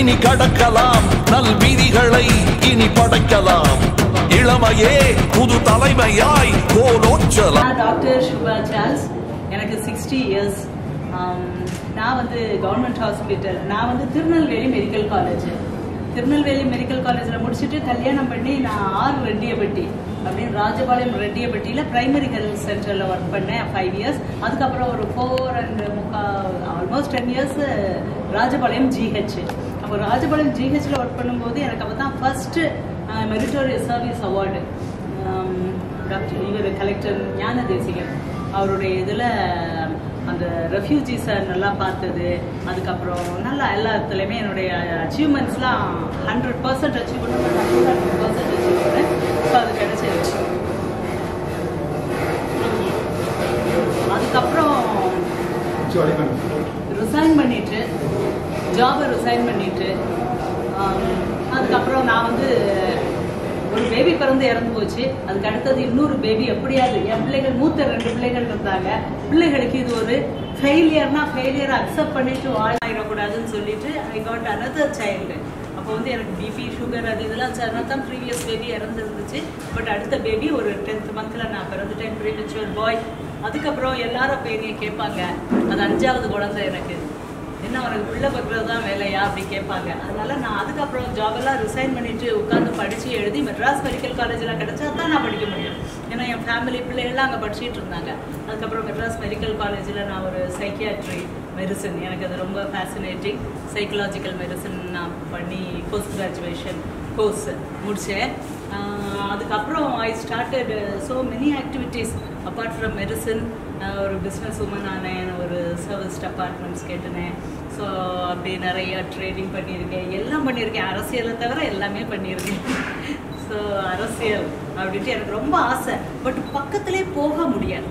இனி கடக்கலாம் நல் விதிகளை இனி படைக்கலாம் இளமையே புது தலைமையாய் கோலோச்சலாம். டாக்டர் சுபா சார்ல்ஸ், எனக்கு 60 years. நான் வந்து கவர்மெண்ட் ஹாஸ்பிட்டல், நான் வந்து திருநெல்வேலி மெடிக்கல் காலேஜில் முடிச்சுட்டு கல்யாணம் பண்ணி நான் ஆர் ரெட்டியப்பட்டி அப்படின்னு ராஜபாளையம் ரெட்டியப்பட்டியில் பிரைமரி ஹெல்த் சென்டரில் ஒர்க் பண்ணேன் 5 years. அதுக்கப்புறம் ஒரு 4.5 ஆல்மோஸ்ட் 10 years ராஜபாளையம் ஜிஹெச். அப்போ ராஜபாளையம் ஜிஹெச்சில் ஒர்க் பண்ணும்போது எனக்கு அப்போ தான் first meritorious service award doctor இவர் கலெக்டர் ஞான தேசிகன் அவருடைய இதில் அந்த ரெஃப்யூஜிஸை நல்லா பார்த்தது. அதுக்கப்புறம் நல்லா எல்லாத்துலேயுமே என்னுடைய அச்சீவ்மெண்ட்ஸ்லாம் 100% அச்சீவ் பண்ணுவேன், 100% அச்சீவ் பண்ணேன். ஸோ அது கிடைச்சிருச்சு. அதுக்கப்புறம் ரிசைன் பண்ணிட்டு ஜாபை ரிசைன் பண்ணிட்டு அதுக்கப்புறம் நான் வந்து ஒரு பேபி பிறந்து இறந்து போச்சு. அதுக்கு அடுத்தது இன்னொரு பேபி எப்படியாவது என் பிள்ளைகள் மூத்த 2 பிள்ளைகள் இருந்தாங்க. பிள்ளைகளுக்கு இது ஒரு ஃபெயிலியர்னா ஃபெயிலியர் அக்செப்ட் பண்ணிட்டு ஆயிடக்கூடாதுன்னு சொல்லிட்டு ஐ காட் அனதர் சைல்டு. அப்போ வந்து எனக்கு பிபி சுகர் அது இதெல்லாம் தான் ப்ரீவியஸ் பேபி இறந்துருந்துச்சு. பட் அடுத்த பேபி ஒரு 10th monthல நான் பிறந்துட்டேன், ப்ரீமெச்சூர் பாய். அதுக்கப்புறம் எல்லாரும் அப்போ என்னைய கேட்பாங்க, அது 5வது குழந்தை எனக்கு, என்ன உனக்கு பிள்ளை பக்கிறது தான் வேலையா அப்படி கேட்பாங்க. அதனால நான் அதுக்கப்புறம் ஜாபெல்லாம் ரிசைன் பண்ணிட்டு உட்காந்து படித்து எழுதி மெட்ராஸ் மெடிக்கல் காலேஜில் கிடைச்சா தான் நான் படிக்க முடியும். ஏன்னா என் ஃபேமிலி பிள்ளைகள்லாம் அங்கே படிச்சுட்டு இருந்தாங்க. அதுக்கப்புறம் மெட்ராஸ் மெடிக்கல் காலேஜில் நான் ஒரு சைக்கியாட்ரி மெடிசன், எனக்கு அது ரொம்ப ஃபேசினேட்டிங், சைக்கலாஜிக்கல் மெடிசன் நான் பண்ணி போஸ்ட் கிராஜுவேஷன் கோர்ஸ் முடித்தேன். அதுக்கப்புறம் I started so many activities apart from medicine. ஒரு பிஸ்னஸ் உமன் ஆனேன், ஒரு சர்வீஸ் அப்பார்ட்மெண்ட்ஸ் கேட்டுனேன். ஸோ அப்படி நிறைய ட்ரேடிங் பண்ணியிருக்கேன், எல்லாம் பண்ணியிருக்கேன். அரசியலை தவிர எல்லாமே பண்ணியிருக்கேன். ஸோ அரசியல் அப்படின்ட்டு எனக்கு ரொம்ப ஆசை. பட் பக்கத்துலேயே போக முடியாது.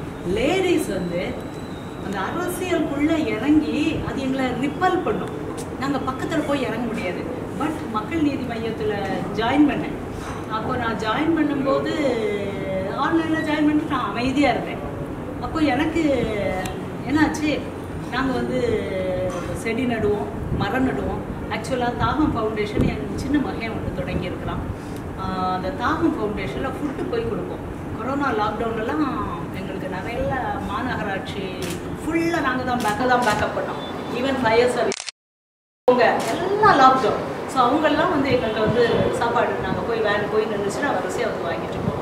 லேடிஸ் வந்து அந்த அரசியலுக்குள்ளே இறங்கி அது எங்களை ரிப்பல் பண்ணும். நாங்கள் பக்கத்தில் போய் இறங்க முடியாது. பட் மக்கள் நீதி மையத்தில் ஜாயின் பண்ணேன். அப்போ நான் ஜாயின் பண்ணும்போது ஆன்லைனில் ஜாயின் பண்ணிட்டு நான் அமைதியாக இருந்தேன். அப்போ எனக்கு என்னாச்சு, நாங்கள் வந்து செடி நடுவோம், மரம் நடுவோம். ஆக்சுவலாக தாகம் ஃபவுண்டேஷன் என் சின்ன மகன் ஒன்று தொடங்கியிருக்கிறான். அந்த தாகம் ஃபவுண்டேஷனில் ஃபுட்டு போய் கொடுப்போம். கொரோனா லாக்டவுன்லாம் எங்களுக்கு நிறைய மாநகராட்சி ஃபுல்லாக நாங்கள் தான் பேக்கப் பண்ணோம். ஈவன் ஃபயர் சர்வீஸ் அவங்க எல்லாம் லாக்டவுன். ஸோ அவங்கெல்லாம் வந்து எங்கள்கிட்ட வந்து சாப்பாடு நாங்கள் போய் வேன் போய் நின்றுச்சுன்னா வரிசையாக வந்து வாங்கிட்டு போவாங்க.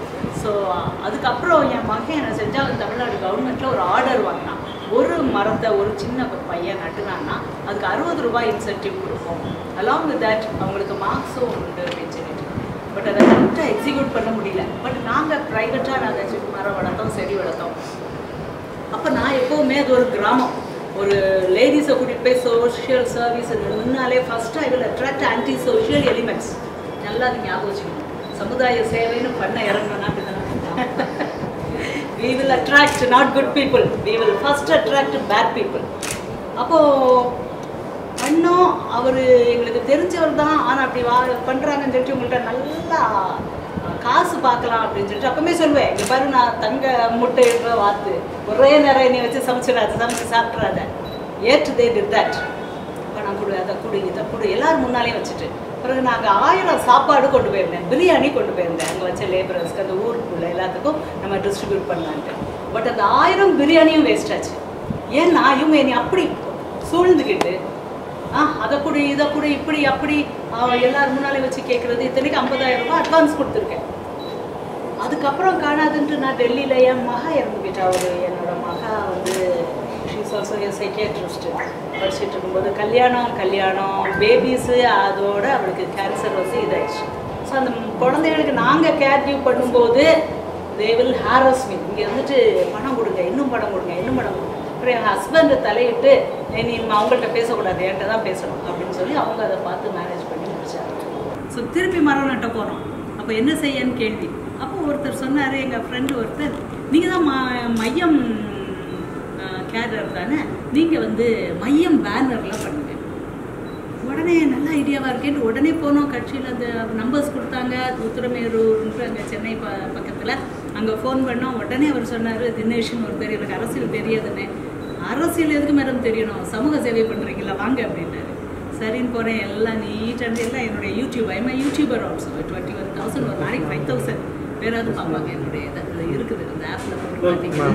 ஸோ அதுக்கப்புறம் என் மகன் என்ன செஞ்சால் தமிழ்நாடு கவர்மெண்ட்டில் ஒரு ஆர்டர் வாங்கினான். ஒரு மரத்தை ஒரு சின்ன பையன் நட்டுனான்னா அதுக்கு 60 ரூபாய் இன்சென்டிவ் கொடுப்போம். அலாங் வித் தட் அவங்களுக்கு மார்க்ஸும் உண்டு அப்படின்னு சொல்லிட்டு. பட் அதை கரெக்டாக எக்ஸிக்யூட் பண்ண முடியல. பட் நாங்கள் ப்ரைவேட்டாக நாங்கள் மரம் வளர்த்தோம், செடி வளர்த்தோம். அப்போ நான் எப்போவுமே அது ஒரு கிராமம், ஒரு லேடிஸை கூட்டிகிட்டு போய் சோஷியல் சர்வீஸ் முன்னாலே first I will attract anti social elements. நல்லா அது ஞாபகம் வச்சுக்கணும். சமுதாய சேவைன்னு பண்ண இறங்கணும்னா we will attract not good people, we will first attract bad people. அப்போது அண்ணன் அவர் எங்களுக்கு தெரிஞ்சவர் தான், ஆனால் அப்படி பண்ணுறாங்கன்னு சொல்லிட்டு உங்கள்கிட்ட நல்லா காசு பார்க்கலாம் அப்படின்னு சொல்லிட்டு அப்பவுமே சொல்லுவேன், இங்கே பாரு நான் தங்க முட்டை இருக்கிற வாத்து ஒரே நேரம் என்னை வச்சு சமைச்சு சாப்பிட்றாத. ஏற்று தே டிட் தட். பணம் கொடு, அதை கொடு, இதை கொடு, எல்லோரும் முன்னாலேயும் வச்சுட்டு. பிறகு நாங்கள் 1000 சாப்பாடு கொண்டு போயிருந்தேன், பிரியாணி கொண்டு போயிருந்தேன். அங்கே வச்ச லேபரர்ஸ்க்கு அந்த ஊருக்குள்ளே எல்லாத்துக்கும் நம்ம டிஸ்ட்ரிபியூட் பண்ணலான்ட்டு. பட் அந்த 1000 பிரியாணியும் வேஸ்ட் ஆச்சு. ஏன்னா இவங்க என்னை அப்படி சூழ்ந்துக்கிட்டு அதை கொடு, இதை கொடு, இப்படி அப்படி எல்லோரும் முன்னாலே வச்சு கேட்குறது. இத்தனைக்கு 50,000 ரூபாய் அட்வான்ஸ் கொடுத்துருக்கேன். அதுக்கப்புறம் காணாதுன்ட்டு நான் டெல்லியில் என் மகா இறந்து போயிட்டா. என்னோட மகா வந்து ஷீஸ் ஆல்சோ எ சைக்கியாட்ரிஸ்ட். படிச்சுட்டு இருக்கும்போது கல்யாணம் பேபிஸு அதோட அவளுக்கு கேன்சர் வந்து இதாகிடுச்சு. ஸோ அந்த குழந்தைகளுக்கு நாங்கள் கேர் கிவ் பண்ணும்போது தே வில் ஹாரஸ் மீ. இங்கே வந்துட்டு பணம் கொடுங்க, இன்னும் பணம் கொடுங்க, இன்னும் பணம் கொடுங்க. அப்புறம் என் ஹஸ்பண்டு தலையிட்டு நீ அவங்கள்ட்ட பேசக்கூடாது, என்கிட்ட தான் பேசணும் அப்படின்னு சொல்லி அவங்க அதை பார்த்து மேனேஜ் பண்ணி முடிச்சாங்க. ஸோ திருப்பி மரம் நட்ட போகிறோம். அப்போ என்ன செய்யன்னு கேள்வி. அப்போ ஒருத்தர் சொன்னார், எங்கள் ஃப்ரெண்டு ஒருத்தர், நீங்கள் தான் மையம் கேடர் தானே, நீங்கள் வந்து மையம் பேனர்லாம் பண்ணுங்க. உடனே நல்ல ஐடியாவாக இருக்கேன்னு உடனே போனோம். கட்சியில் அந்த நம்பர்ஸ் கொடுத்தாங்க. உத்திரமேரூர்ன்ற அங்கே சென்னை பக்கத்தில் அங்கே ஃபோன் பண்ணோம். உடனே அவர் சொன்னார், தினேஷ்னு ஒருத்தர், எனக்கு அரசியல் தெரியாதுன்னு. அரசியல் எதுக்கு மேடம் தெரியணும், சமூக சேவை பண்ணுறீங்களா வாங்க அப்படின்னாரு. சரின்னு போகிறேன், எல்லாம் நீட்டாக எல்லாம் என்னுடைய யூடியூப் ஐ யூடியூபர் ஆல்சோ 21,000 ஒரு நாளைக்கு 5,000 பேராவது பார்ப்பாங்க. என்னுடைய இதில் இருக்குது இந்த ஆப்பில் போட்டு பார்த்தீங்கன்னா.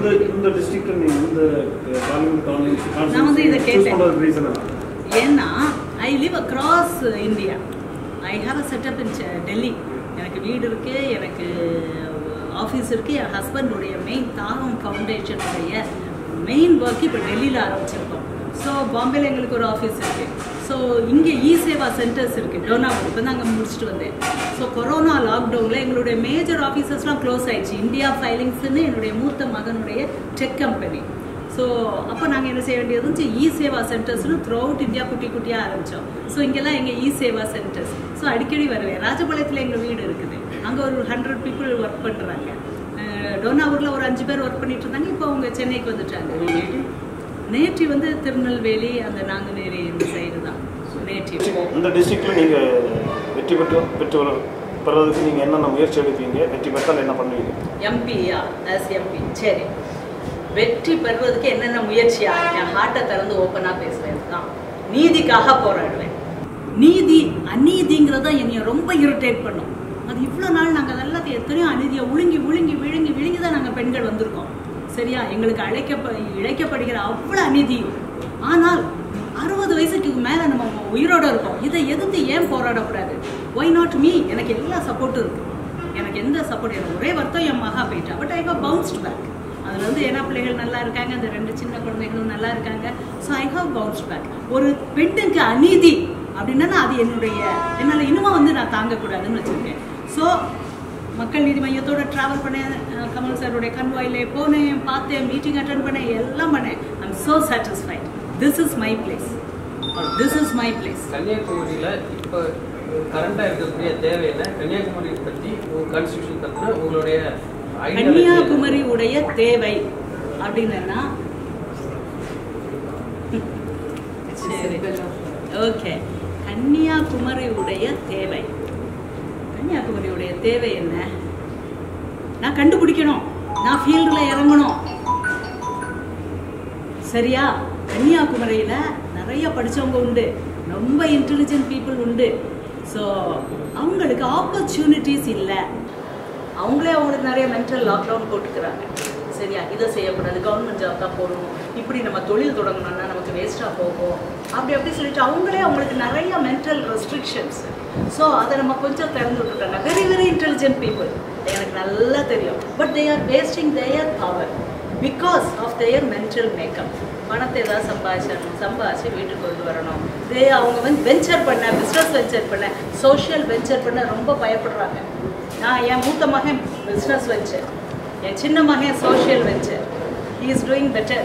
நான் வந்து இதை கேட்டேன், ஏன்னா I live across India. I have a setup in Delhi. எனக்கு வீடு இருக்குது, எனக்கு ஆஃபீஸ் இருக்குது. என் ஹஸ்பண்டுடைய மெயின் தாகம் ஃபவுண்டேஷனுடைய மெயின் ஒர்க் இப்போ டெல்லியில் ஆரம்பிச்சிருக்கோம். ஸோ பாம்பேயில் எங்களுக்கு ஒரு ஆஃபீஸ் இருக்குது. ஸோ இங்கே சேவா சென்டர்ஸ் இருக்குது. டோனாபூர் இப்போ தான் அங்கே முடிச்சுட்டு வந்தேன். ஸோ கொரோனா லாக்டவுனில் எங்களுடைய மேஜர் ஆஃபீஸஸ்லாம் க்ளோஸ் ஆயிடுச்சு. இந்தியா ஃபைலிங்ஸ்ன்னு என்னுடைய மூத்த மகனுடைய டெக் கம்பெனி. ஸோ அப்போ நாங்கள் என்ன செய்ய வேண்டியது இருந்துச்சு, சேவா சென்டர்ஸ்னு த்ரூ அவுட் இந்தியா குட்டி குட்டியாக ஆரம்பித்தோம். ஸோ இங்கெல்லாம் எங்கள் சேவா சென்டர்ஸ். ஸோ அடிக்கடி வருவேன். ராஜபாளையத்தில் எங்கள் வீடு இருக்குது, அங்கே ஒரு 100 பீப்புள் ஒர்க் பண்ணுறாங்க. டோனாவூரில் ஒரு 5 பேர் ஒர்க் பண்ணிட்டு இருந்தாங்க. இப்போ அவங்க சென்னைக்கு வந்துட்டாங்க. நேற்று வந்து திருநெல்வேலி அந்த நாங்குநேரி இந்த சைடு தான் நேற்று. இந்த டிஸ்ட்ரிக்டில் நீங்கள் வெற்றி பெறுவதற்கு நீங்கள் என்னென்ன முயற்சி எடுப்பீங்க? வெற்றி பெற்றால் என்ன பண்ணுவீங்க? எம்பியா ஆஸ் எம்பி. சரி, வெற்றி பெறுவதற்கு என்னென்ன முயற்சியா? என் ஹார்ட்டை திறந்து ஓப்பனாக பேசுவேன் தான். நீதிக்காக போராடுவேன். நீதி அநீதிங்கிறத என்னைய ரொம்ப இரிட்டேட் பண்ணும். அது இவ்வளோ நாள் நாங்கள் அதெல்லாம் எத்தனையோ அநீதியை விழுங்கி தான் நாங்கள் பெண்கள் வந்திருக்கோம். சரியா, எங்களுக்கு இழைக்கப்படுகிற அவ்வளோ அநீதியும். ஆனால் 60 வயசுக்கு மேலே நம்ம உயிரோடு இருக்கோம். இதை எதிர்த்து ஏன் போராடக்கூடாது? Y not me? எனக்கு எல்லா சப்போர்ட்டும் இருக்குது. எனக்கு எந்த சப்போர்ட், எனக்கு ஒரே வருத்தம் என் மகா போயிட்டா. But I have bounced back. அதில் வந்து ஏன்னா பிள்ளைகள் நல்லா இருக்காங்க, அந்த 2 சின்ன குழந்தைகளும் நல்லா இருக்காங்க. So I have bounced back. ஒரு பெண்ணுக்கு அநீதி அப்படின்னா அது என்னால் இன்னுமா வந்து நான் தாங்கக்கூடாதுன்னு வச்சுருக்கேன். ஸோ மக்கள் நீதி மையத்தோட ட்ராவல் பண்ணேன், கமல் சாருடைய கன்வாயிலே போனேன், பார்த்தேன், மீட்டிங் அட்டென்ட் பண்ணேன், எல்லாம் பண்ணேன். I am so satisfied. This is my place. கன்னியாகுமரியில் இப்போ கரண்டாக இருக்கக்கூடிய தேவை என்ன? கன்னியாகுமரி பற்றி கான்ஸ்டியூஷன் பற்றி உங்களுடைய கன்னியாகுமரி உடைய தேவை அப்படின்னா, சரி ஓகே, கன்னியாகுமரியுடைய தேவை என்ன? நான் கண்டுபிடிக்கணும், நான் ஃபீல்டில் இறங்கணும். சரியா, கன்னியாகுமரியில் நிறைய படித்தவங்க உண்டு, ரொம்ப இன்டெலிஜென்ட் பீப்புள் உண்டு. ஸோ அவங்களுக்கு ஆப்பர்ச்சுனிட்டிஸ் இல்லை. அவங்களுக்கு நிறைய மென்டல் லாக்டவுன் போட்டுக்கிறாங்க. சரியா, இதை செய்யக்கூடாது, கவர்மெண்ட் ஜாப் தான் போடணும், இப்படி நம்ம தொழில் தொடங்கணும்னா நமக்கு வேஸ்ட்டாக போகும், அப்படி சொல்லிட்டு அவங்களுக்கு நிறைய மென்டல் ரெஸ்ட்ரிக்ஷன்ஸ். ஸோ அதை நம்ம கொஞ்சம் திறந்து விட்டுட்டாங்க. வெரி இன்டெலிஜென்ட் பீப்புள், எனக்கு நல்லா தெரியும். But they are wasting their power because of their mental makeup. பணத்தை ஏதாவது சம்பாதிச்சு வீட்டுக்கு கொண்டு வரணும். அவங்க வந்து வெஞ்சர் பண்ண, பிஸ்னஸ் வெஞ்சர் பண்ண, சோஷியல் வெஞ்சர் பண்ண ரொம்ப பயப்படுறாங்க. நான் என் மூத்த மகன் பிஸ்னஸ் வெஞ்சர், என் சின்ன மகன் social venture. He is doing better.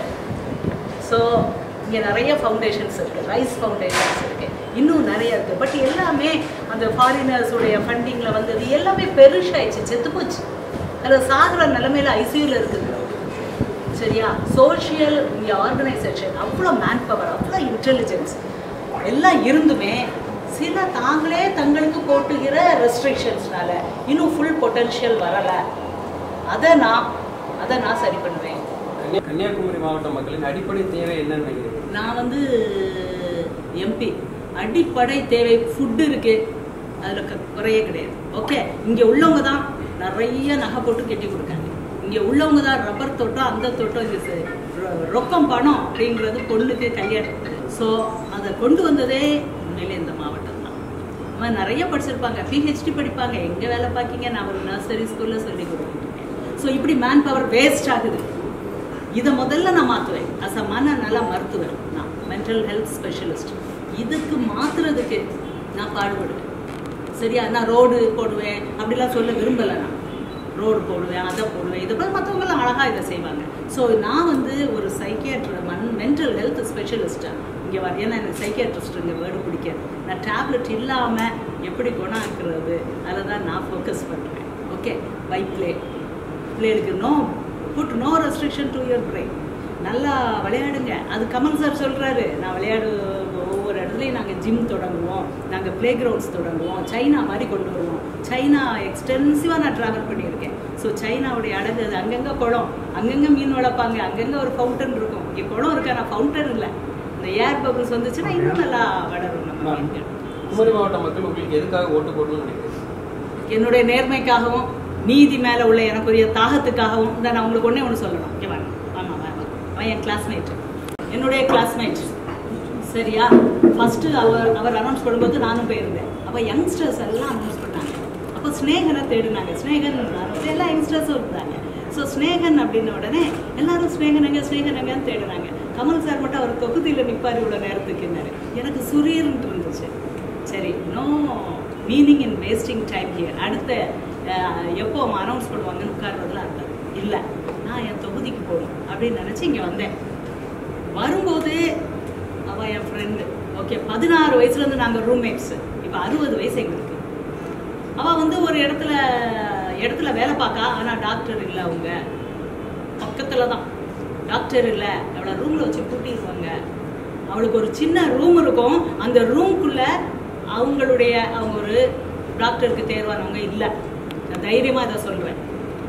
So இங்கே நிறைய ஃபவுண்டேஷன்ஸ் இருக்குது, ரைஸ் ஃபவுண்டேஷன்ஸ் இருக்குது, இன்னும் நிறைய இருக்குது. பட் எல்லாமே அந்த ஃபாரினர்ஸுடைய ஃபண்டிங்கில் வந்தது எல்லாமே பெருசாகிடுச்சு, செத்து போச்சு. அதில் சாகிற நிலைமையில் ஐசியூவில் இருக்குது. சரியா, சோஷியல் இங்கே ஆர்கனைசேஷன் அவ்வளோ மேன் பவர், அவ்வளோ இன்டெலிஜென்ஸ் எல்லாம் இருந்துமே சில தாங்களே தங்களுக்கு போட்டுகிற ரெஸ்ட்ரிக்ஷன்ஸ்னால இன்னும் ஃபுல் பொட்டன்ஷியல் வரலை. அதை நான் சரி பண்ணுவேன். கன்னியாகுமரி மாவட்ட மக்களின் அடிப்படை தேவை என்னன்னு? நான் வந்து எம்பி, அடிப்படை தேவை ஃபுட்டு இருக்குது, அதில் குறையே கிடையாது. ஓகே, இங்கே உள்ளவங்க தான் நிறைய நகை போட்டு கட்டி கொடுக்காங்க. இங்கே உள்ளவங்க தான் ரப்பர் தோட்டம், அந்த தோட்டம், இது ரொக்கம் பணம் அப்படிங்கிறது பொண்ணுக்கு கல்யாணம். ஸோ அதை கொண்டு வந்ததே உண்மையிலே இந்த மாவட்டம் தான். அவன் நிறைய படிச்சிருப்பாங்க, பிஹெச்டி படிப்பாங்க, எங்கே வேலை பார்க்கிங்க, நான் ஒரு நர்சரி ஸ்கூலில் சொல்லி கொடுத்துருக்கேன். ஸோ இப்படி மேன் பவர் வேஸ்ட் ஆகுது. இதை முதல்ல நான் மாற்றுவேன். அஸ் அ மனநல மருத்துவர், நான் மென்டல் ஹெல்த் ஸ்பெஷலிஸ்ட். இதுக்கு மாற்றுறதுக்கு நான் பாடுபடுவேன். சரியா, நான் ரோடு போடுவேன் அப்படிலாம் சொல்ல விரும்பலை. நான் ரோடு போடுவேன், அதை போடுவேன், இதை போல் மற்றவங்களாம் அழகாக இதை செய்வாங்க. ஸோ நான் வந்து ஒரு மென்டல் ஹெல்த் ஸ்பெஷலிஸ்ட்டாக இங்கே வரேன். ஏன்னா எனக்கு சைக்கியாட்ரிஸ்ட்டுங்க வேர்டு பிடிக்காது. நான் டேப்லெட் இல்லாமல் எப்படி குணம் ஆக்குறது அதில் தான் நான் ஃபோக்கஸ் பண்ணுறேன். ஓகே, பை பிளேலுக்கு no restriction to your brain. நல்லா விளையாடுங்க. அது கமல் சார் சொல்கிறாரு, நான் ஒவ்வொரு இடத்துலையும் நாங்கள் ஜிம் தொடங்குவோம், நாங்கள் ப்ளே கிரவுண்ட்ஸ் தொடங்குவோம், சைனா மாதிரி கொண்டு வருவோம். சைனா எக்ஸ்டென்சிவாக நான் ட்ராவல் பண்ணியிருக்கேன். ஸோ சைனாவுடைய அழகு அது, அங்கங்கே குளம், அங்கங்கே மீன் வளர்ப்பாங்க, அங்கங்கே ஒரு ஃபவுண்டன் இருக்கும். இங்கே குளம் இருக்கா, நான் ஃபவுண்டன் இல்லை. இந்த ஏர் பபிள்ஸ் வந்துச்சுன்னா இன்னும் நல்லா வளரும் நம்ம வீட்டுக்கு. குமரி மாவட்ட மக்கள் உங்களுக்கு எதுக்காக ஓட்டு போடணும்னு நினைக்கிறேன்? என்னுடைய நேர்மைக்காகவும் நீதி மேலே உள்ள எனக்குரிய தாகத்துக்காகவும் தான் நான் உங்களுக்கு ஒன்று சொல்லணும். ஓகே வாங்க ஆமாம் என் கிளாஸ்மேட், என்னுடைய கிளாஸ்மேட் சரியா. ஃபஸ்ட்டு அவர் அனௌன்ஸ் பண்ணும்போது நானும் போயிருந்தேன். அப்போ யங்ஸ்டர்ஸ் எல்லாம் அனௌன்ஸ் பண்ணாங்க. அப்போ ஸ்னேகனை தேடினாங்க. ஸ்னேகன் எல்லா யங்ஸ்டர்ஸும் இருந்தாங்க. ஸோ ஸ்னேகன் அப்படின்ன உடனே எல்லாரும் ஸ்னேகனங்கன்னு தேடினாங்க. கமல் சார் மட்டும் அவர் தொகுதியில் நிற்பார் இவ்வளோ நேரத்துக்குன்னாரு. எனக்கு சுரீர்ன்ட்டு இருந்துச்சு. சரி, no meaning in wasting time here. அடுத்த எப்போ அனௌன்ஸ் பண்ணுவாங்கன்னு உட்கார்றதுல அர்த்தம் இல்லை. நான் என் தொகுதிக்கு போகணும் அப்படின்னு நினச்சி இங்கே வந்தேன். வரும்போது அவள் என் ஃப்ரெண்டு. ஓகே, 16 வயசுலேருந்து நாங்கள் ரூம்மேட்ஸு. இப்போ 60 வயசு எங்களுக்கு. அவள் வந்து ஒரு இடத்துல வேலை பார்க்கா. ஆனால் டாக்டர் இல்லை, அவங்க பக்கத்தில் தான் டாக்டர் இல்லை. அவளை ரூமில் வச்சு கூட்டிடுவாங்க. அவளுக்கு ஒரு சின்ன ரூம் இருக்கும். அந்த ரூம்குள்ளே அவங்க ஒரு டாக்டருக்கு தேர்வானவங்க இல்லை. நான் தைரியமாக இதை சொல்கிறேன்.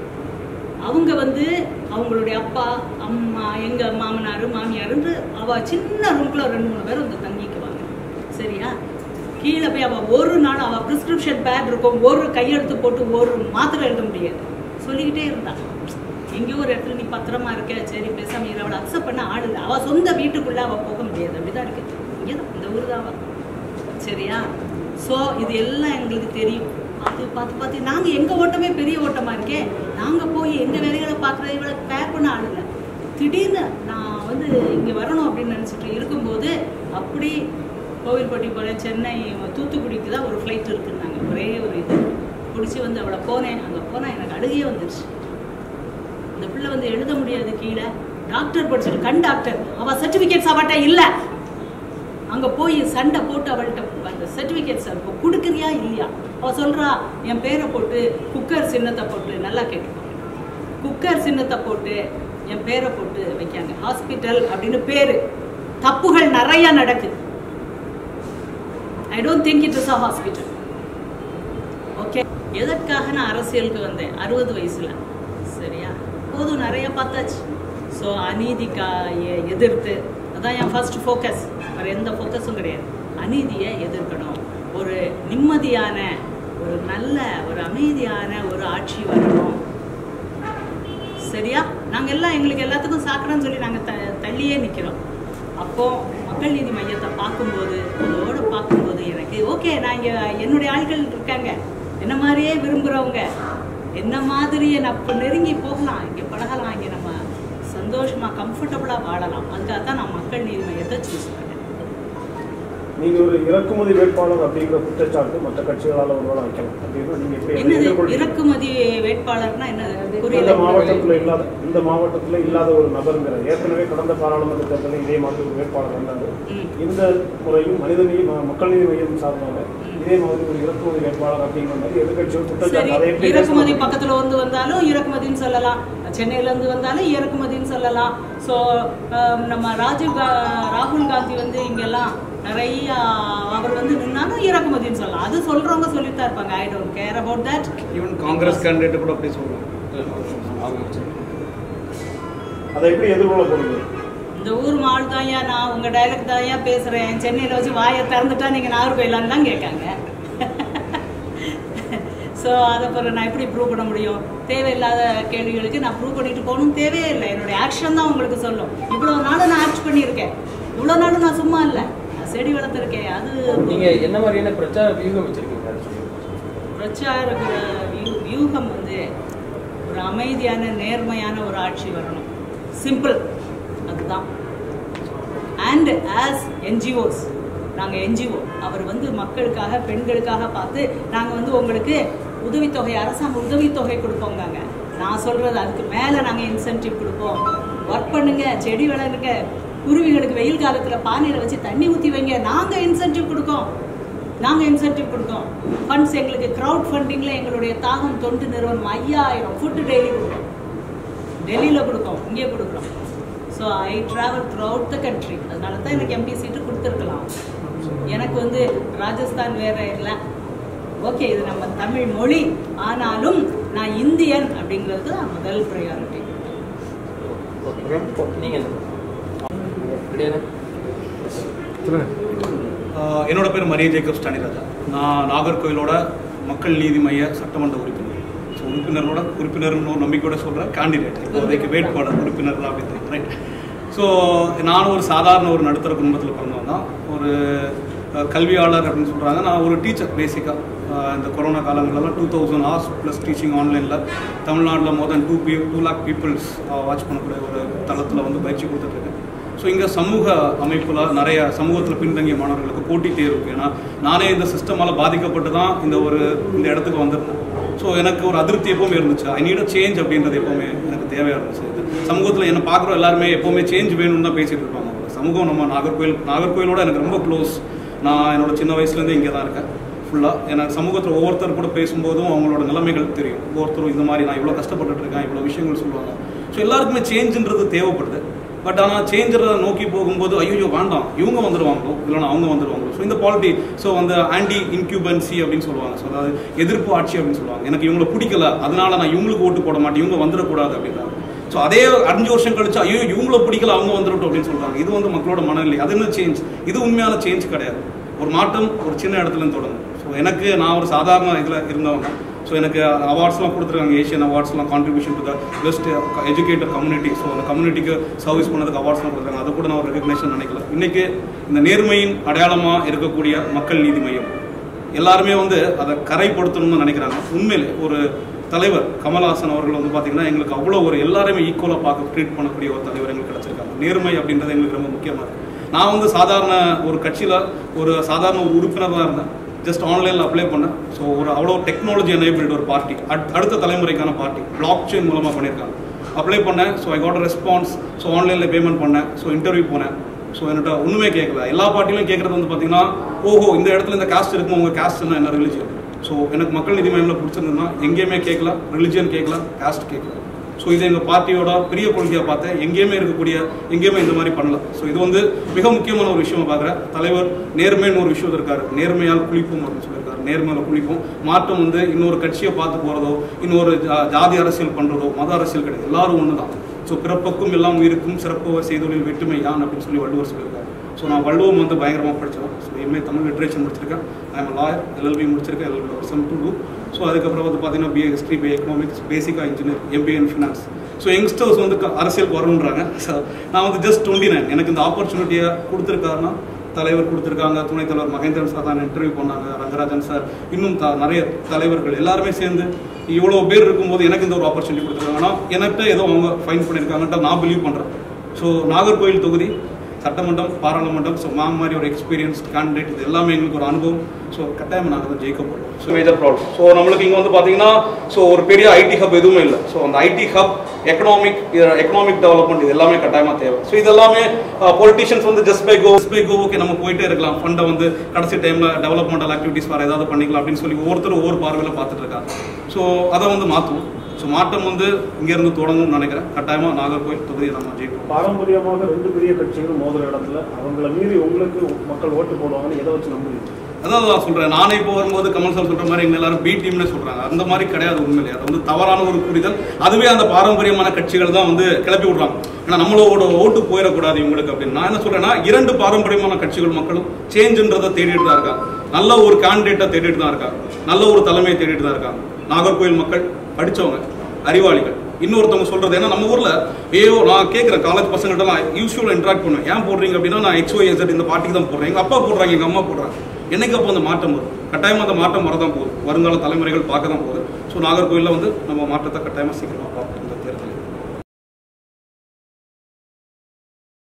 அவங்க வந்து அவங்களுடைய அப்பா அம்மா எங்கள் மாமனார் மாமியாருன்று அவள் சின்ன ரூம்குள்ளே 2-3 பேர் வந்து தங்கிக்குவாங்க. சரியா, கீழே போய் அவள் ஒரு நாள் அவள் ப்ரிஸ்கிரிப்ஷன் பேட் இருக்கும், ஒரு கையெழுத்து போட்டு ஒரு மாத்திரை எழுத முடியாது. சொல்லிக்கிட்டே இருந்தாள். எங்கேயோ ஒரு இடத்துல நீ பத்திரமா இருக்க, சரி பேசாம அவளை அக்செப்ட் பண்ண ஆள் இல்லை. அவள் சொந்த வீட்டுக்குள்ளே அவள் போக முடியாது. அப்படிதான் இருக்கு. இங்கே தான் இந்த ஊர் தான் அவள். சரியா, ஸோ இது எல்லாம் எங்களுக்கு தெரியும். பார்த்து நாங்கள் எங்கள் ஓட்டமே பெரிய ஓட்டமாக இருக்கே. நாங்கள் போய் எங்கள் வேலைகளை பார்க்குறது இவளை கேர் பண்ண ஆள் இல்லை. திடீர்னு நான் வந்து இங்கே வரணும் அப்படின்னு நினச்சிட்டு இருக்கும்போது அப்படி கோவில்பட்டி போல சென்னை தூத்துக்குடிக்கு தான் ஒரு ஃப்ளைட் இருக்குன்னாங்க. ஒரே ஒரு இது பிடிச்சி வந்து அவளை போனேன். அங்கே போனால் எனக்கு அழுகையே வந்துடுச்சு. இந்த பிள்ளை வந்து எழுத முடியாது கீழே. டாக்டர் படிச்சுட்டு கண் டாக்டர். அவள் சர்டிஃபிகேட்ஸ் அவட்ட இல்லை. அங்கே போய் சண்டை போட்டு அவள்கிட்ட அந்த சர்டிஃபிகேட்ஸ் இப்போ கொடுக்குறியா இல்லையா. அவள் சொல்கிறா என் பேரை போட்டு குக்கர் சின்னத்தை போட்டு, நல்லா கேட்டுக்கோ, குக்கர் சின்னத்தை போட்டு என் பேரை போட்டு வைக்காங்க. ஹாஸ்பிட்டல் அப்படின்னு பேர். தப்புகள் நிறைய நடக்குது. I don't think it is a hospital. Okay, எதற்காக நான் அரசியலுக்கு வந்தேன் 60 வயசுல. சரியா, போதும் நிறைய பார்த்தாச்சு. ஸோ அநீதிக்கா எதிர்த்து அதான் என் ஃபர்ஸ்ட் ஃபோக்கஸ். வேறு எந்த ஃபோக்கஸும் கிடையாது. அநீதியை எதிர்க்கணும். ஒரு நிம்மதியான, ஒரு நல்ல, ஒரு அமைதியான ஒரு ஆட்சி வரணும். சரியா, நாங்கள் எல்லாம் எங்களுக்கு எல்லாத்துக்கும் சாக்கடைன்னு சொல்லி நாங்கள் தள்ளியே நிற்கிறோம். அப்போது மக்கள் நீதி மையத்தை பார்க்கும்போது, அதோடு பார்க்கும்போது எனக்கு ஓகே, நான் இங்கே என்னுடைய ஆட்கள் இருக்காங்க, என்ன மாதிரியே விரும்புகிறவங்க, என்ன மாதிரியே நான் இப்போ நெருங்கி போகலாம், இங்கே பழகலாம், இங்கே நம்ம சந்தோஷமாக கம்ஃபர்டபுளாக வாழலாம். அதுக்காக தான் நான் மக்கள் நீதி மையத்தை சூஸ் பண்ணேன். நீங்கள் ஒரு இறக்குமதி வேட்பாளர் அப்படிங்கிற குற்றச்சாட்டு மற்ற கட்சிகளால் ஒருவேளை வைக்கலாம் அப்படின்னா நீங்கள் எப்படி என்னது இறக்குமதி வேட்பாளர்னா என்ன? இந்த மாவட்டத்தில் இல்லாத ஒரு நபருங்கிற ஏற்கனவே கடந்த பாராளுமன்ற தேர்தலில் இதே மாதிரி ஒரு வேட்பாளர் வந்தாங்க. இந்த முறையும் மக்கள் நீதி மையம் சார்பாக இதே மாதிரி ஒரு இறக்குமதி வேட்பாளர் அப்படிங்கிற மாதிரி எதிர்கட்சிகள் குற்றச்சாட்டு. இறக்குமதி பக்கத்துல இருந்து வந்தாலும் இறக்குமதின்னு சொல்லலாம், சென்னையில இருந்து வந்தாலும் இறக்குமதின்னு சொல்லலாம். ஸோ நம்ம ராகுல் காந்தி வந்து இங்கெல்லாம் நிறைய அவர் வந்து நின்னாலும் இறக்குமதின்னு சொல்லலாம். அது சொல்றவங்க சொல்லிட்டு தான் இருப்பாங்க. I don't care about that. Even Congress candidate கூட அப்படி சொல்லலாம். அதை எப்படி எதிர்கொள்ள போறீங்க? இந்த ஊர் மாள் தாயா, நான் உங்க டைலக்ட் தாயா பேசுறேன். சென்னையில வச்சு வாயை திறந்துட்டா நீங்க நாகர்கோயிலான்னு தான் கேட்காங்க. ஸோ அதை பிறகு நான் எப்படி ப்ரூவ் பண்ண முடியும்? தேவையில்லாத கேள்விகளுக்கு நான் ப்ரூவ் பண்ணிட்டு போகணும் தேவையே இல்லை. என்னுடைய ஆக்ஷன் தான் உங்களுக்கு சொல்லும். இவ்வளோ நாளும் நான் ஆக்ட் பண்ணியிருக்கேன். இவ்வளோ நாளும் நான் சும்மா இல்லை, நான் செடி வளர்த்துருக்கேன். அது நீங்கள் என்ன மாதிரியான பிரச்சார வியூகம் வச்சுருக்கீங்க? பிரச்சார வியூகம் வந்து ஒரு அமைதியான நேர்மையான ஒரு ஆட்சி வரணும். சிம்பிள், அதுதான். அண்ட் ஆஸ் என்ஜிஓஸ், நாங்கள் என்ஜிஓ, அவர் வந்து மக்களுக்காக பெண்களுக்காக பார்த்து நாங்கள் வந்து உங்களுக்கு உதவித்தொகை, அரசாங்க உதவித்தொகை கொடுப்போங்காங்க. நான் சொல்கிறது அதுக்கு மேலே நாங்கள் இன்சென்டிவ் கொடுப்போம். ஒர்க் பண்ணுங்க, செடி வளருங்க, குருவிகளுக்கு வெயில் காலத்தில் பானையில் வச்சு தண்ணி ஊற்றி வைங்க. நாங்கள் இன்சென்டிவ் கொடுக்கோம். ஃபண்ட்ஸ் எங்களுக்கு க்ரௌட் ஃபண்டிங்கில் எங்களுடைய தாகம் தொண்டு நிறுவனம் 5000 ஃபுட்டு டெய்லி கொடுக்கும். டெல்லியில் கொடுக்கோம், இங்கே கொடுக்குறோம். So I travel throughout the country. அதனால தான் எனக்கு எம்பி சீட்டு கொடுத்துருக்கலாம். எனக்கு வந்து ராஜஸ்தான் வேற இல்லை. ஓகே, இது நம்ம தமிழ் மொழி, ஆனாலும் நான் இந்தியன் அப்படிங்கிறது தான் முதல் ப்ரையாரிட்டி. நீங்கள் என்னோட பேர் மரிய ஜேக்கப் ஸ்டானிராஜா. நான் நாகர்கோயிலோட மக்கள் நீதி மைய சட்டமன்ற உறுப்பினர். ஸோ உறுப்பினர்னு ஒரு நம்பிக்கையோட சொல்கிறேன், கேண்டிடேட் இப்போதைக்கு வேட்பாளர் உறுப்பினர் தான் அப்படின்னு ரைட். ஸோ நான் ஒரு சாதாரண ஒரு நடுத்தர குடும்பத்தில் பிறந்தவன் தான். ஒரு கல்வியாளர் அப்படின்னு சொல்கிறாங்க. நான் ஒரு டீச்சர் பேசிக்காக. இந்த கொரோனா காலங்களெல்லாம் 2000 hours ப்ளஸ் டீச்சிங் ஆன்லைனில் தமிழ்நாட்டில் more than 2 lakh peoples watch பண்ணக்கூடிய ஒரு தளத்தில் வந்து பயிற்சி கொடுத்துட்ருக்கேன். ஸோ இங்கே சமூக அமைப்பில் நிறைய சமூகத்தில் பின்தங்கிய மாணவர்களுக்கு போட்டி தேர்வு. ஏன்னா நானே இந்த சிஸ்டமால் பாதிக்கப்பட்டு தான் இந்த இடத்துக்கு வந்திருந்தேன். ஸோ எனக்கு ஒரு அதிருப்தி எப்போவுமே இருந்துச்சு. ஐ நீட் அ சேஞ்ச் அப்படின்றது எப்போவுமே எனக்கு தேவையாக இருந்துச்சு. சமூகத்தில் என்ன பார்க்குறோம் எல்லாருமே எப்போவுமே சேஞ்ச் வேணும்னு தான் பேசிகிட்டு இருப்பாங்க. சமூகம் நம்ம நாகர்கோயிலோட எனக்கு ரொம்ப க்ளோஸ். நான் என்னோட சின்ன வயசுலேருந்து இங்கே தான் இருக்கேன் ஃபுல்லாக. எனக்கு சமூகத்தில் ஒவ்வொருத்தர் கூட பேசும்போதும் அவங்களோட நிலைமைகள் தெரியும். ஒவ்வொருத்தரும் இந்த மாதிரி நான் இவ்வளோ கஷ்டப்பட்டுட்டு இருக்கேன், இவ்வளோ விஷயங்கள் சொல்லுவாங்க. ஸோ எல்லாருக்குமே சேஞ்சுன்றது தேவைப்படுது. பட் ஆனால் சேஞ்சரை நோக்கி போகும்போது ஐயோ வேண்டாம், இவங்க வந்துடுவாங்களோ இல்லைனா அவங்க வந்துடுவாங்களோ. ஸோ இந்த பாலிட்டி ஸோ அந்த ஆன்டி இன்க்யூபன்சி அப்படின்னு சொல்லுவாங்க. ஸோ அதாவது எதிர்ப்பு ஆட்சி அப்படின்னு சொல்லுவாங்க. எனக்கு இவங்களை பிடிக்கல, அதனால நான் இவங்களுக்கு ஓட்டு போட மாட்டேன், இவங்க வந்துடக்கூடாது அப்படின்றாங்க. ஸோ அதே 5 வருஷம் கழிச்சு ஐயோ இவங்கள பிடிக்கல, அவங்க வந்துடட்டும் அப்படின்னு சொல்கிறாங்க. இது வந்து மக்களோட மனநிலை. அது என்ன சேஞ்ச்? இது உண்மையான சேஞ்ச் கிடையாது. ஒரு மாற்றம் ஒரு சின்ன இடத்துலேருந்து தொடங்கும். ஸோ நான் ஒரு சாதாரண இதில் இருந்தவங்க. ஸோ எனக்கு அவார்ட்ஸ்லாம் கொடுத்துருக்காங்க, ஏஷியன் அவார்ட்ஸ்லாம், contribution to the best educator community. So அந்த கம்யூனிட்டிக்கு சர்வீஸ் பண்ணதுக்கு அவார்ட்ஸ்லாம் கொடுத்துருக்காங்க. அதை கூட நான் ஒரு ரெகக்னேஷன் நினைக்கல. இன்றைக்கி இந்த நேர்மையின் அடையாளமாக இருக்கக்கூடிய மக்கள் நீதி மையம் எல்லாருமே வந்து அதை கரைப்படுத்தணும்னு நினைக்கிறாங்க. உண்மையிலே ஒரு தலைவர் கமல்ஹாசன் அவர்கள் வந்து பார்த்தீங்கன்னா எங்களுக்கு அவ்வளோ ஒரு எல்லாருமே ஈக்குவலாக பார்க்க ட்ரீட் பண்ணக்கூடிய ஒரு தலைவர் எங்களுக்கு கிடச்சிருக்காங்க. நேர்மை அப்படின்றது எங்களுக்கு ரொம்ப முக்கியமாக இருக்குது. நான் வந்து சாதாரண ஒரு கட்சியில் ஒரு சாதாரண ஒரு உறுப்பினராக இருந்தேன். ஜஸ்ட் ஆன்லைனில் அப்ளை பண்ணேன். ஸோ அவ்வளோ டெக்னாலஜி எனேபிள்டு ஒரு பார்ட்டி, அடுத்த தலைமுறைக்கான பார்ட்டி, பிளாக் செயின் மூலமாக பண்ணியிருக்காங்க. அப்ளை பண்ணேன். So I got a response. So ஆன்லைனில் பேமெண்ட் பண்ணேன். ஸோ இன்டர்வியூ போனேன். ஸோ என்கிட்ட ஒன்றுமே கேட்கல. எல்லா பார்ட்டிலையும் கேட்குறது வந்து பார்த்தீங்கன்னா ஓஹோ இந்த இடத்துல இந்த காஸ்ட் இருக்கும், உங்கள் காஸ்ட்னா என்ன, ரிலிஜியன். ஸோ எனக்கு மக்கள் நீதி மையமில் பிடிச்சிருந்ததுன்னா எங்கேயுமே கேட்கல, ரிலிஜியன் கேட்கல, காஸ்ட் கேட்கல. ஸோ இது எங்கள் பார்ட்டியோட பெரிய கொள்கையாக பார்த்தேன். எங்கேயுமே இந்த மாதிரி பண்ணல. ஸோ இது வந்து மிக முக்கியமான ஒரு விஷயமா பார்க்குறேன். தலைவர் நேர்மைன்னு ஒரு விஷயம் இருக்காரு. நேர்மையால் குளிப்போம் அப்படின்னு சொல்லியிருக்காரு. நேர்மையால் குளிப்போம். மாற்றம் வந்து இன்னொரு கட்சியை பார்த்து போகிறதோ, இன்னொரு ஜாதி அரசியல் பண்ணுறதோ, மத அரசியல் கிடையாது. எல்லாரும் ஒன்று தான். ஸோ பிறப்புக்கும் எல்லாம் உயிருக்கும் சிறப்பு செய்தொழில் வெற்றுமை யான் அப்படின்னு சொல்லி வள்ளுவர் சொல்லியிருக்காரு. ஸோ நான் வள்ளுவம் வந்து பயங்கரமாக படித்தேன். ஸோ எம்ஏ தமிழ் லிட்ரேச்சர் முடிச்சிருக்கேன். I am lawyer. LLB முடிச்சிருக்கேன். LLB some to do. So அதுக்கப்புறம் வந்து பார்த்தீங்கன்னா BA ஹிஸ்ட்ரி, BA எக்கனாமிக்ஸ், பேசிக்காக engineer, MBA in finance. So youngsters வந்து அரசியலுக்கு வரணுன்றாங்க. ஸோ நான் வந்து ஜஸ்ட் 29. எனக்கு இந்த ஆப்பர்ச்சுனிட்டியை கொடுத்துருக்காருன்னா தலைவர் கொடுத்துருக்காங்க. துணைத் தலைவர் மகேந்திரன் சார் தான் இன்டர்வியூ பண்ணாங்க, ரங்கராஜன் சார், இன்னும் நிறைய தலைவர்கள் எல்லாருமே சேர்ந்து இவ்வளோ பேர் இருக்கும்போது எனக்கு இந்த ஒரு ஆப்பர்ச்சுனிட்டி கொடுத்துருக்காங்க. ஆனால் எனக்கு ஏதோ அவங்க ஃபைன் பண்ணியிருக்காங்கன்ட்டு நான் பிலீவ் பண்ணுறேன். ஸோ நாகர்கோயில் தொகுதி சட்டமன்றம், பாராளுமன்றம், ஸோ மேம் மாதிரி ஒரு எக்ஸ்பீரியன்ஸ் கேண்டிடேட், இது எல்லாமே எங்களுக்கு ஒரு அனுபவம். ஸோ கட்டாயம் நாங்கள் தான் ஜெயிக்க போகிறோம். So major problem. ஸோ நம்மளுக்கு இங்கே வந்து பார்த்தீங்கன்னா ஸோ ஒரு பெரிய ஐடி ஹப் எதுவுமே இல்லை. ஸோ அந்த ஐடி ஹப், எக்கனாமிக் டெவலப்மெண்ட், இது எல்லாமே கட்டாயமாக தேவை. ஸோ இது எல்லாமே பொலிட்டிஷியன்ஸ் வந்து ஜஸ்ட் பை கோ ஓகே நம்ம போயிட்டே இருக்கலாம், ஃபண்டை வந்து கடைசி டைமில் டெவலப்மெண்டல் ஆக்டிவிட்டிஸ் வேறு ஏதாவது பண்ணிக்கலாம் அப்படின்னு சொல்லி ஒவ்வொருத்தரும் ஒவ்வொரு பார்வையில் பார்த்துட்டு இருக்காங்க. ஸோ அதை வந்து மாற்றுவோம். ஸோ மாற்றம் வந்து இங்கேருந்து தொடங்கும்னு நினைக்கிறேன். கட்டாயமாக நாகர்கோயில் தொகுதியை நம்ம ஜெயிப்போம். பாரம்பரியமாக 2 பெரிய கட்சிகளும் மோதுற இடத்துல அவங்கள மீறி உங்களுக்கு மக்கள் ஓட்டு போடுவாங்கன்னு எதை வச்சு நம்புறீங்க? அதாவது நான் சொல்கிறேன், நானே இப்போ வரும்போது கமல் சார் சொல்கிற மாதிரி எங்கள் எல்லாரும் பி டீம்னே சொல்கிறாங்க. அந்த மாதிரி கிடையாது உண்மையிலே. அது வந்து தவறான ஒரு புரிதல். அதுவே அந்த பாரம்பரியமான கட்சிகள் தான் வந்து கிளப்பி விடுறாங்க. ஏன்னா நம்மளோட ஓட்டு போயிடக்கூடாது இவங்களுக்கு அப்படின்னு. நான் என்ன சொல்கிறேன்னா, 2 பாரம்பரியமான கட்சிகள் மக்களும் சேஞ்சுன்றதை தேடிட்டு தான் இருக்காங்க. நல்ல ஒரு கேண்டிடேட்டை தேடிட்டு தான் இருக்காங்க. நல்ல ஒரு தலைமையை தேடிட்டு தான் இருக்காங்க. நாகர்கோயில் மக்கள் படித்தவங்க, அறிவாளிகள். இன்னொருத்தவங்க சொல்றது ஏன்னா நம்ம ஊர்ல நான் கேட்குறேன், காலேஜ் பசங்கள்ட்டலாம் யூஸ்வலாக இன்ட்ராக்ட் பண்ணுவேன். ஏன் போடுறீங்க அப்படின்னா நான் XYZ இந்த பார்ட்டிக்கு தான் போடுறேன், எங்கள் அப்பா போடுறாங்க, எங்கள் அம்மா போடுறாங்க. என்னைக்கு அப்போ அந்த மாற்றம் வரும்? கட்டாயமாக அந்த மாற்றம் வரதான் போகுது. வருங்கால தலைமுறைகள் பார்க்க தான் போகுது. ஸோ நாகர்கோயிலில் வந்து நம்ம மாற்றத்தை கட்டாயமாக சீக்கிரமாக பார்ப்போம் இந்த தேர்தலில்.